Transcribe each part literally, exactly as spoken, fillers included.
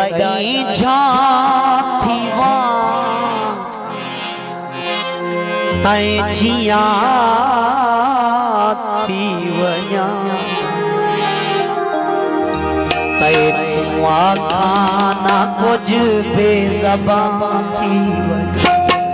तई झांथी तई जिया थी वञा तई तुआ खाना कुछ बेज़बान थी वञा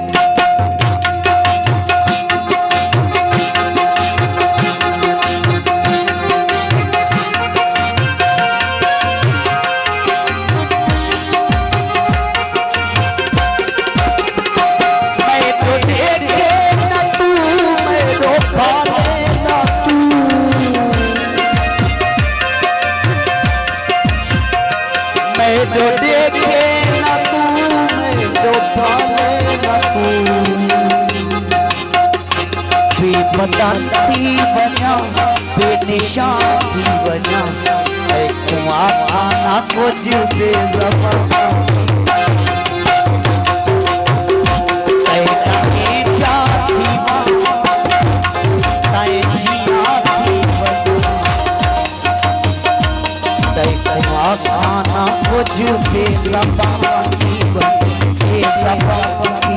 जो देखे न तू जो पाले न तू बेपता थी वञा बेनिशान थी वञा कुआ खाना कुछ बेज़बान खाना कुछ बेज़बान थी बेज़बान थी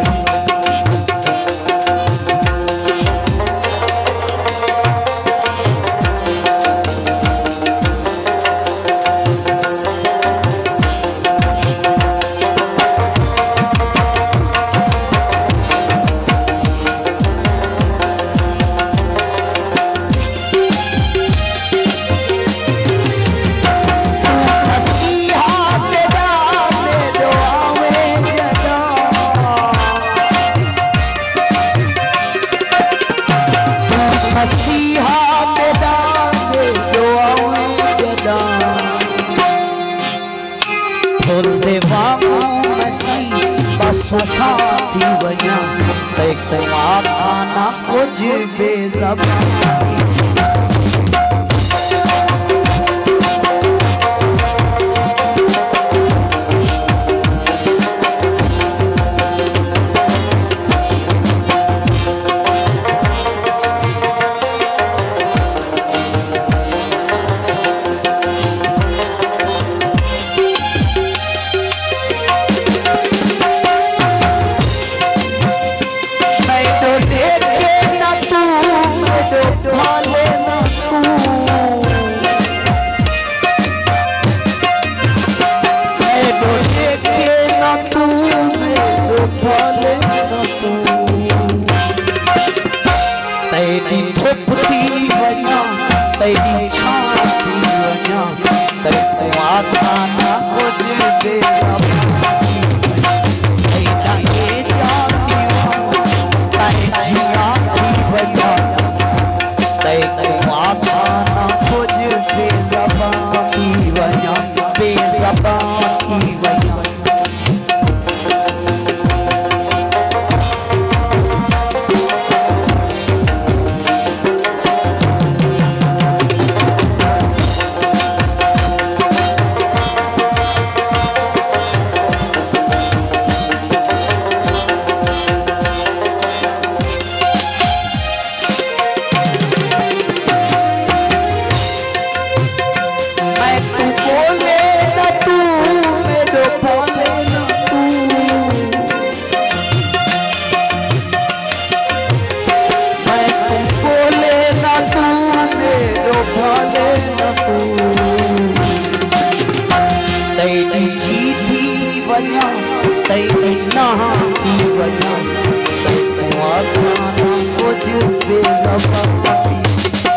सुखा थी वञा तुआ खाना कुछ बेज़बान तेरी धूप थी वञा तेरी छां थी वञा तुआ खाना कुछ बेज़बान जिया थी वञा तुआ खाना कुछ बेज़बान थी वञा बेज़बान थी वञा तेरी जी थी वञा तेरी ना थी वञा तुआ खाना कुछ बेज़बान थी